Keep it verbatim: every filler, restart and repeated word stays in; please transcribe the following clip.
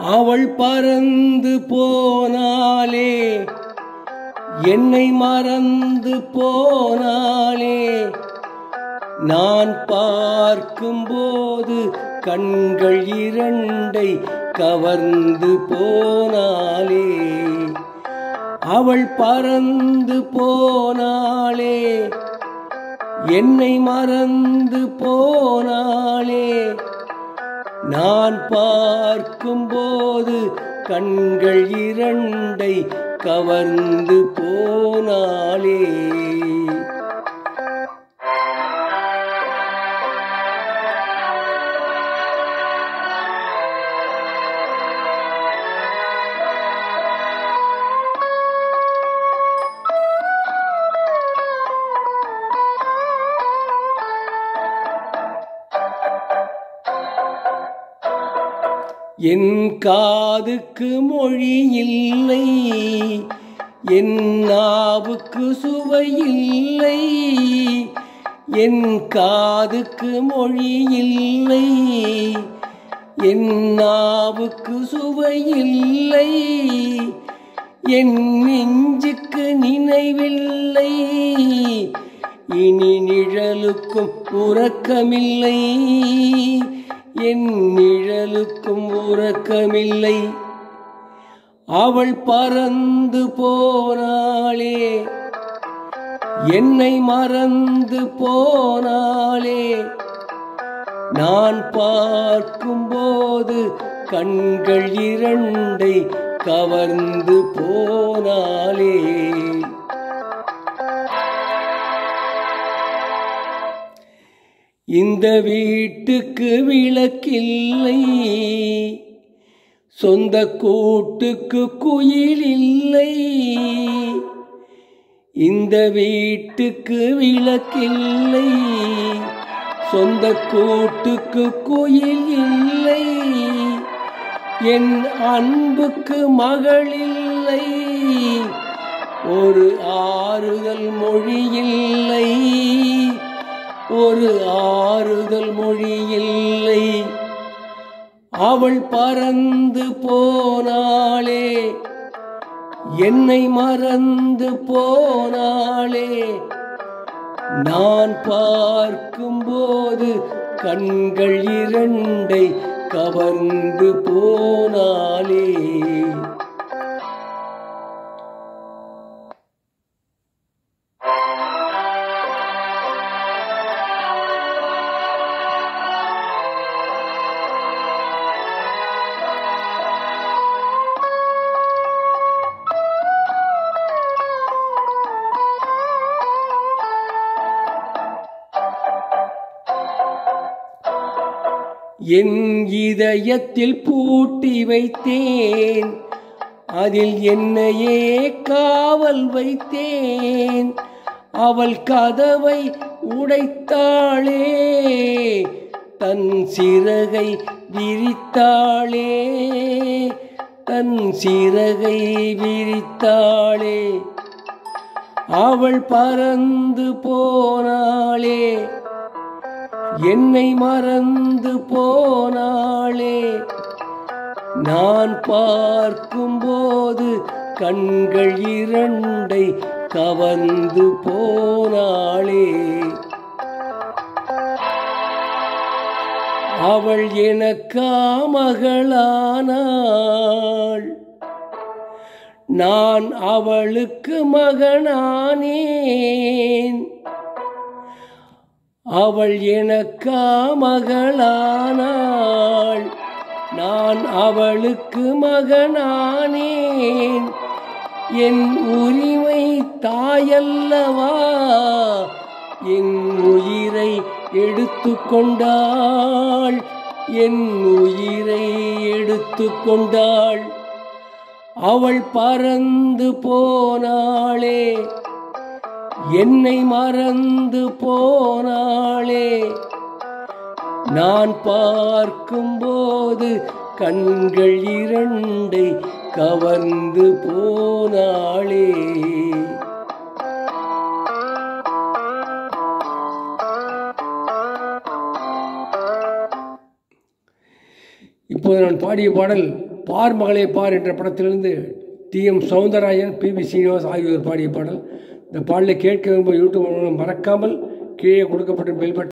அவள் பறந்து போனாலே, என்னை மறந்து போனாலே, நான் பார்க்கும்போது கண்கள் இரண்டை கவர்ந்து போனாலே. அவள் பறந்து போனாலே, என்னை மறந்து போனாலே, நான் பார்க்கும்போது கண்கள் இரண்டை கவர்ந்து போனாலே. என் காதுக்கு மொழி இல்லை, என் நாவுக்கு சுவை இல்லை. என் காதுக்கு மொழி இல்லை, என் நாவுக்கு சுவை இல்லை. என் நெஞ்சுக்கு நினைவில்லை, இனி நிழலுக்கும் உறக்கமில்லை. என் நிழலுக்கும் உறக்கமில்லை. அவள் பறந்து போனாளே, என்னை மறந்து போனாளே, நான் பார்க்கும்போது கண்கள் இரண்டை கவர்ந்து போனாளே. இந்த வீட்டுக்கு விளக்கில்லை, சொந்த கூட்டுக்கு குயில் இல்லை. இந்த வீட்டுக்கு விளக்கில்லை, சொந்த கூட்டுக்கு குயில் இல்லை. என் அன்புக்கு மகள் இல்லை, ஒரு ஆறுதல் மொழி இல்லை. ஒரு ஆறுதல் மொழி இல்லை. அவள் பறந்து போனாளே, என்னை மறந்து போனாளே, நான் பார்க்கும்போது கண்கள் இரண்டை கவர்ந்து போனாளே. என் இதயத்தில் பூட்டி வைத்தேன், அதில் என்னையே காவல் வைத்தேன். அவள் கதவை உடைத்தாளே, தன் சிறகை விரித்தாளே, தன் சிறகை விரித்தாளே. அவள் பறந்து போனாளே, என்னை மறந்து போனாளே, நான் பார்க்கும்போது கண்கள் இரண்டை கவர்ந்து போனாளே. அவள் எனக்கா மகளானாள், நான் அவளுக்கு மகனானேன். அவள் எனக்கா மகளானாள், நான் அவளுக்கு மகனானேன். என் உரிமை தாயல்லவா, என் உயிரை எடுத்து கொண்டாள், என் உயிரை எடுத்து கொண்டாள். அவள் பறந்து போனாளே, என்னை மறந்து போனாளே, நான் பார்க்கும்போது கண்கள் இரண்டை கவர்ந்து போனாளே. இப்போது நான் பாடிய பாடல் பார் மகளே பார் என்ற படத்திலிருந்து T M Soundararajan, P V Srinivas ஆகியோர் பாடிய பாடல். இந்த பாடலை கேட்க விரும்ப யூடியூப் மறக்காமல் கீழே கொடுக்கப்பட்ட பெல் பட்டன்